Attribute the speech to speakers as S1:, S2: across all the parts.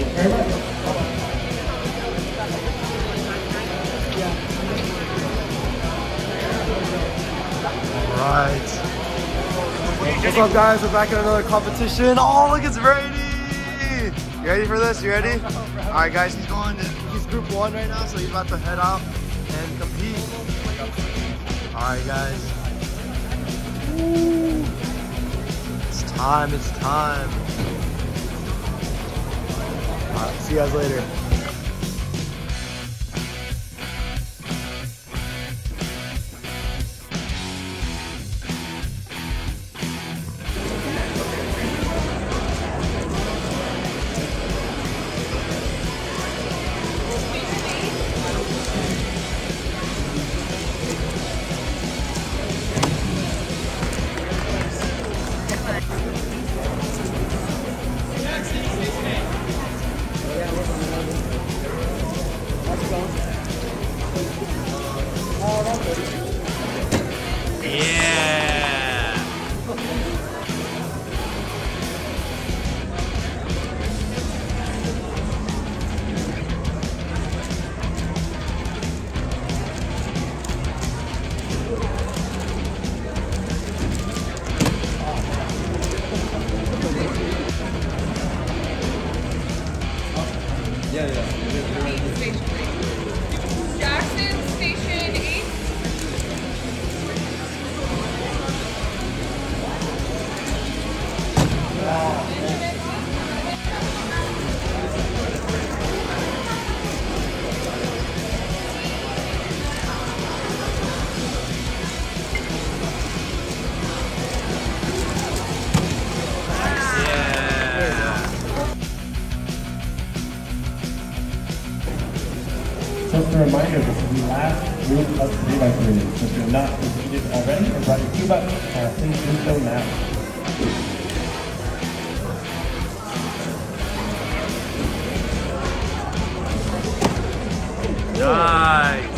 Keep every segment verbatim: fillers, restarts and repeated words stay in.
S1: very much.
S2: Right. What's up, guys? We're back in another competition. Oh, look, it's Brady. You ready for this? You ready? All right, guys. He's going. To, he's group one right now, so he's about to head out and compete. All right, guys. Woo. It's time. It's time. All right. See you guys later. Yeah. Yeah, yeah.
S3: Jackson, station eight.
S1: Just a reminder, this is the last group of three by three. So if you're not completed already and brought your cube up, uh, please do so now.
S2: Nice.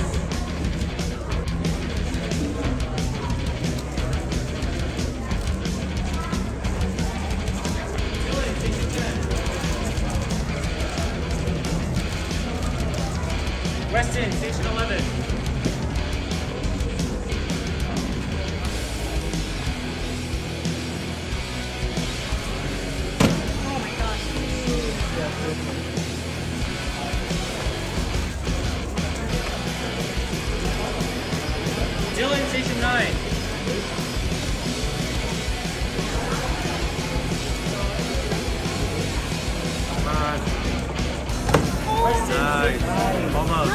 S4: Weston, station eleven.
S3: Oh my gosh.
S4: Dylan, station nine.
S2: Come on.
S4: Weston,
S2: Nice.
S4: station
S2: Almost.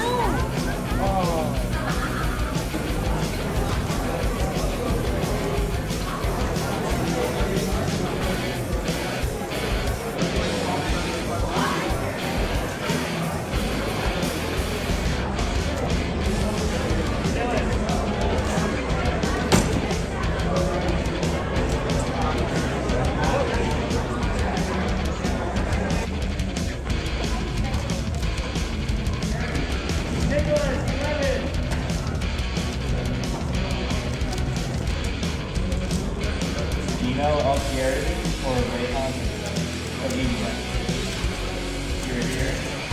S1: Dino Altieri for Rayhan Amelia. You're here.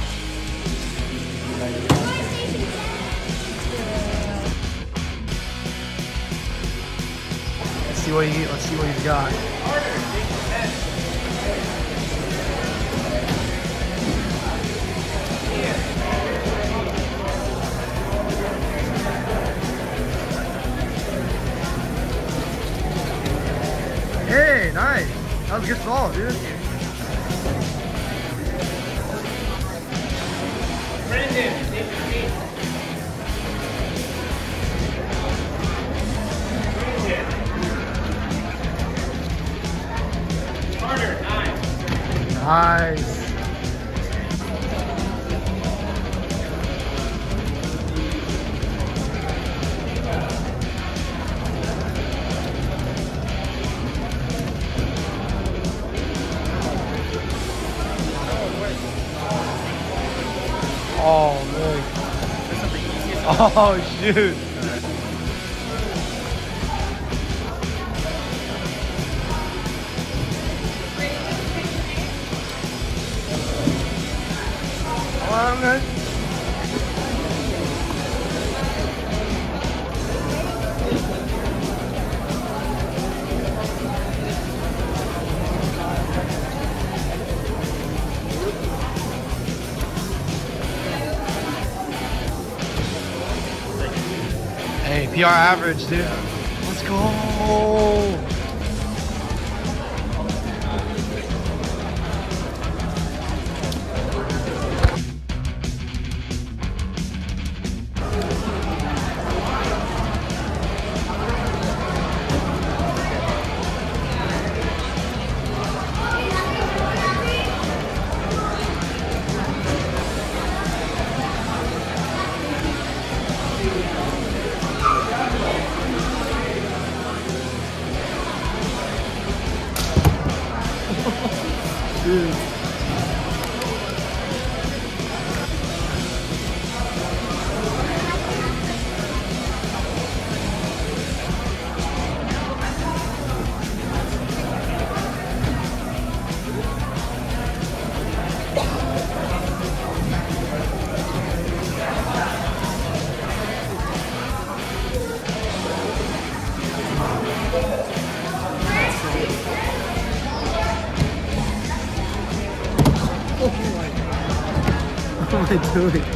S2: Let's see what he. Let's see what he's got. Hey, nice. That was a good fall, dude.
S4: Brandon, station eight. Brandon. Carter, nine.
S2: Nice. Oh, man. Oh, shoot. on, man. Hey, P R average, dude. Let's go. Dude. What am I doing?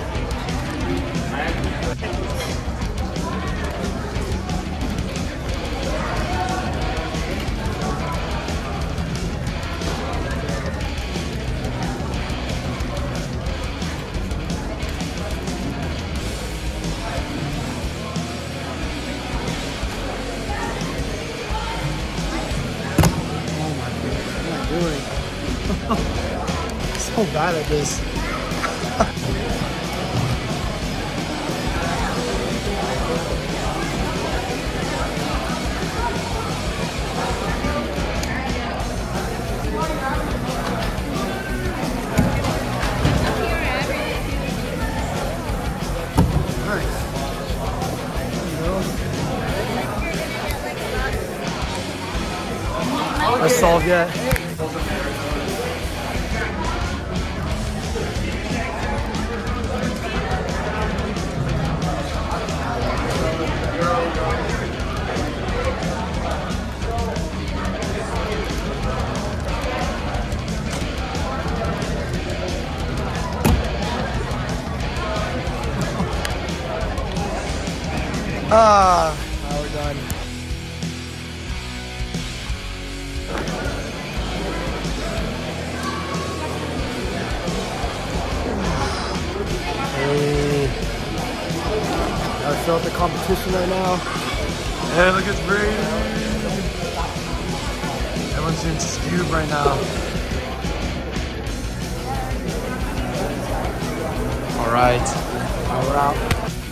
S2: So bad at this. I solved yet. Ah, now we're done. Hey, I felt the competition right now. Hey, look, it's raining. Everyone's getting skewed right now. All right, now we're out.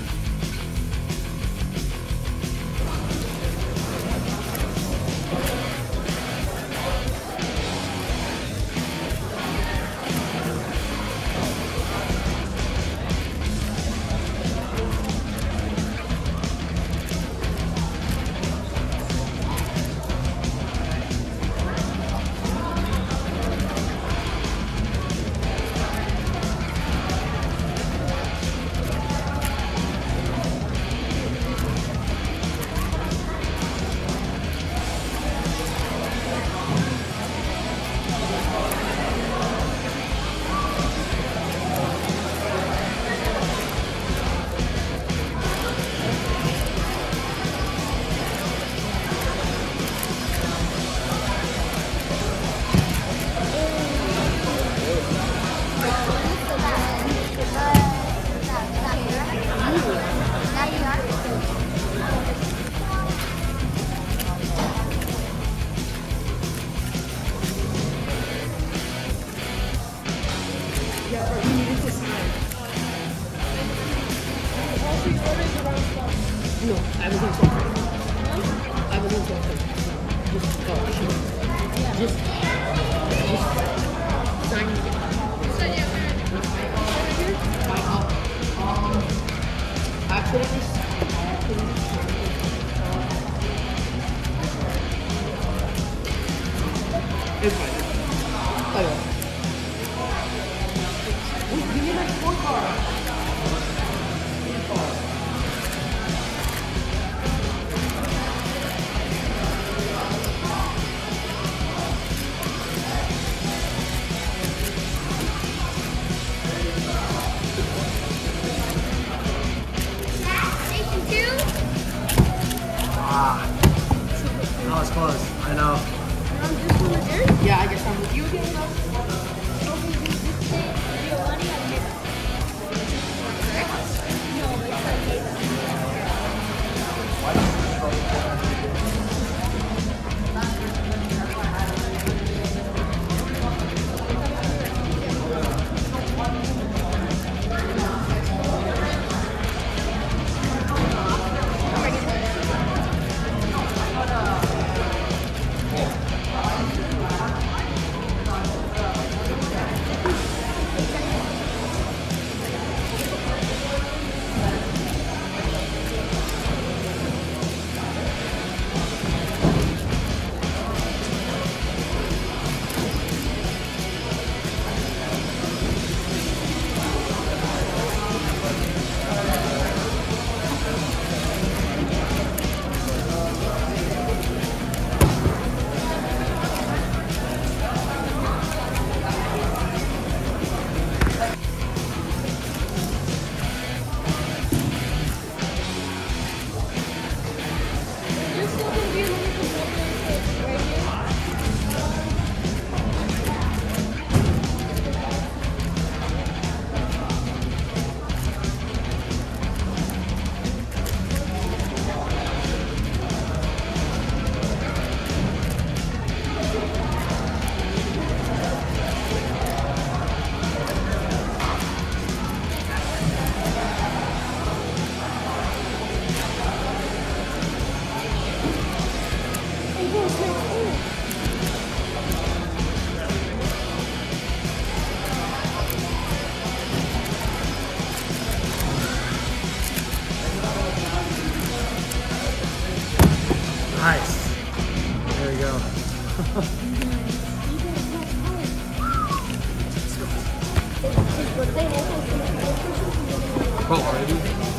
S5: No, I was in Tokyo. I was in Tokyo. Just go. Just, just sign it. Um, accidentally, it's fine. Oh, yeah. Give me my I guess I'm with you again now.
S2: Nice. There we go. Oh, already?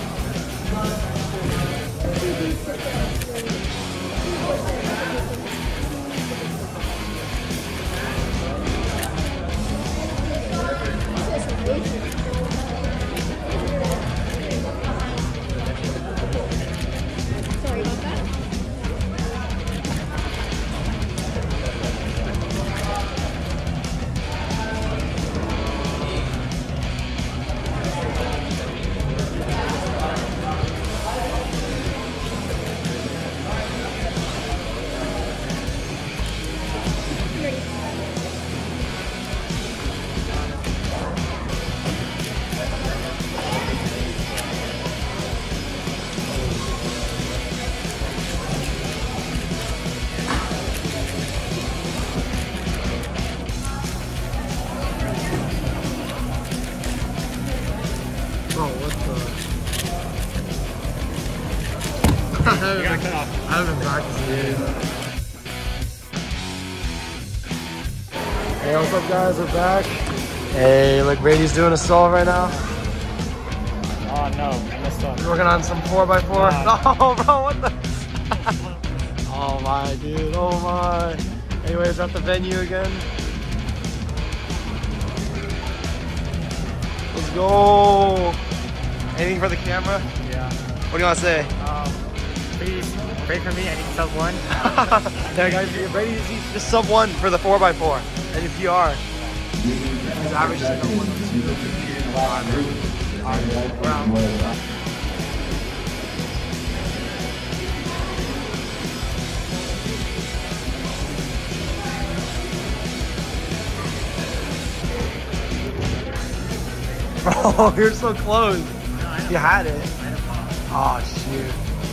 S5: Sorry about that.
S2: Oh, what the? I haven't
S4: You got cut off.
S2: I haven't practiced it. Hey, what's up, guys? We're back. Hey, look, Brady's doing a solo right now.
S4: Oh no, I messed up.
S2: We're working on some four by four.
S4: Nah.
S2: Oh, bro, what the? Oh my, dude. Oh my. Anyways, at the venue again. Let's go. Anything for the camera?
S4: Yeah.
S2: What do you want to say?
S4: Um, please pray for me. I need sub one.
S2: Yeah, guys, Brady needs just sub one for the four by four. And if you are, his average is like a one. Bro, you're so close. You had it. Oh, shoot.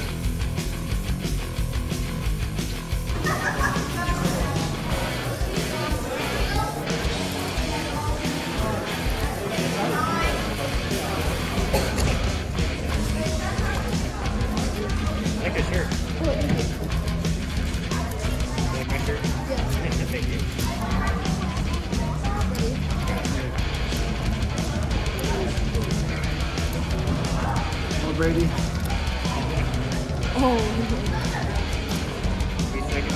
S4: Like a shirt. Like my shirt? Yeah. Thank you.
S2: Oh, Brady.
S5: Oh.
S4: Three seconds.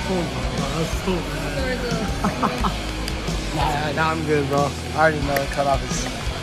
S5: For the
S2: Nah, nah, I'm good, bro. I already know the cutoff is.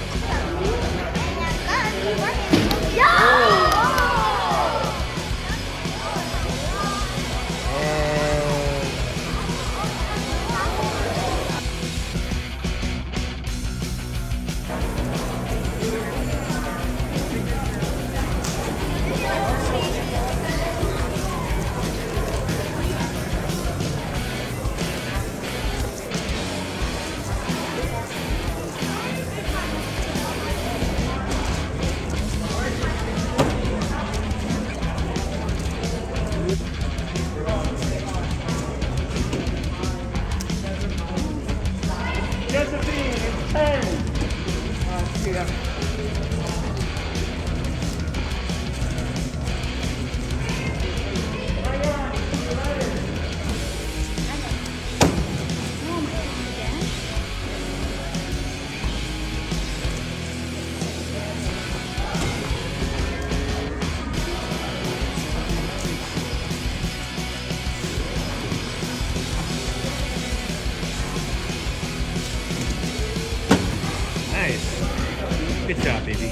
S4: Nice. Good job, baby.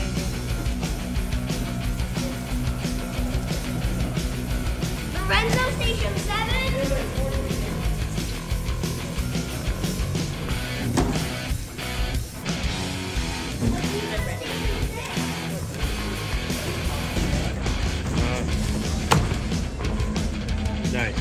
S6: Lorenzo, station seven.
S4: Nice.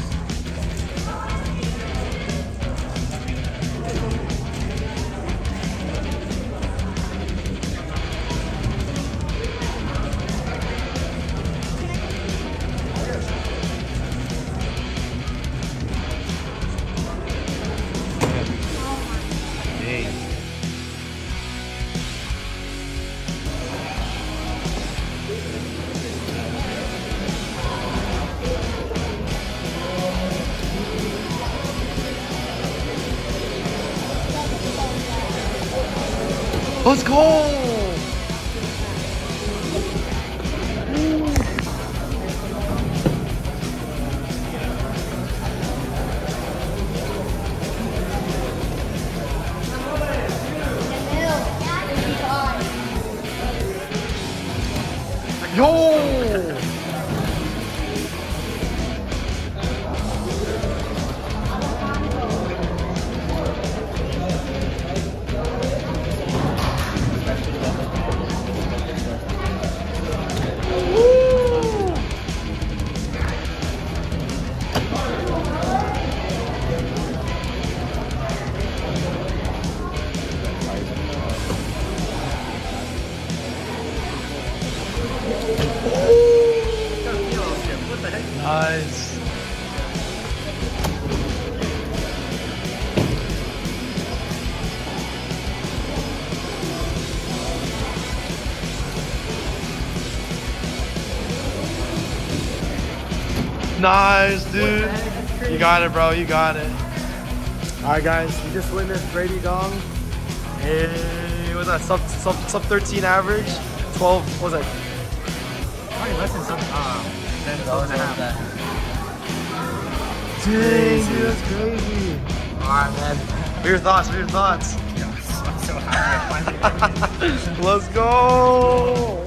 S2: Let's go! Yo! Nice. Nice, dude. You got it, bro. You got it. All right, guys. We just witnessed Brady Dong. Hey, what's that? Sub sub sub thirteen average. twelve. What was that?
S4: Probably less than some. Um, than twelve and a half.
S2: Dang, dude, that's crazy. All right, man. What are your thoughts? What are your thoughts?
S4: I'm so happy I finally.
S2: Let's go.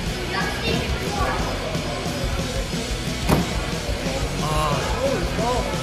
S2: Oh,